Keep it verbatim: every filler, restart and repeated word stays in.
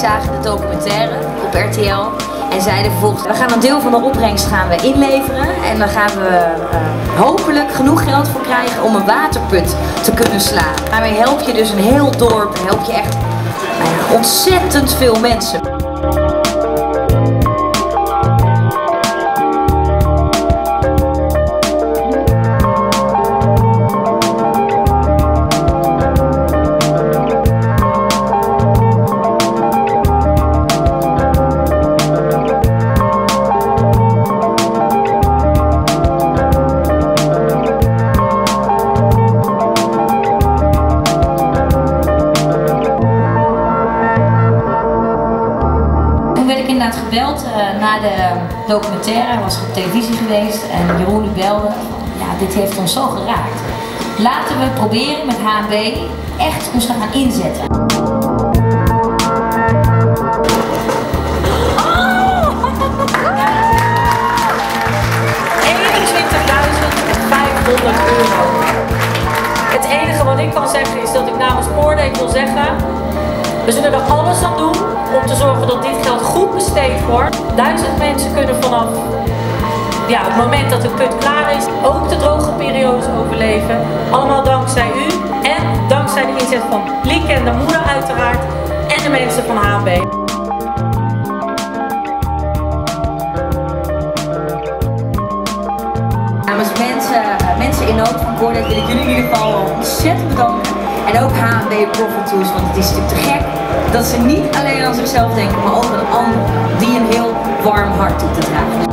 zagen de documentaire op R T L en zeiden vervolgens, we gaan een deel van de opbrengst gaan we inleveren en dan gaan we uh, hopelijk genoeg geld voor krijgen om een waterput te kunnen slaan. Daarmee help je dus een heel dorp en help je echt uh, ontzettend veel mensen. Inderdaad gebeld uh, na de documentaire, hij was op televisie geweest en Jeroen die belde van, ja, dit heeft ons zo geraakt. Laten we proberen met H M B echt ons te gaan inzetten. eenentwintigduizend vijfhonderd euro. Het enige wat ik kan zeggen is dat ik namens Cordaid wil zeggen, we zullen er alles aan doen om te zorgen dat dit geld goed besteed wordt. Duizend mensen kunnen vanaf ja, het moment dat het put klaar is ook de droge periodes overleven. Allemaal dankzij u en dankzij de inzet van Lieke en de moeder uiteraard en de mensen van H M B. Namens mensen, mensen in nood van Cordaid wil ik jullie in ieder geval ontzettend bedanken. En ook H M B Profit Tools, want het is natuurlijk te gek dat ze niet alleen aan zichzelf denken, maar ook aan anderen die een heel warm hart toe te dragen.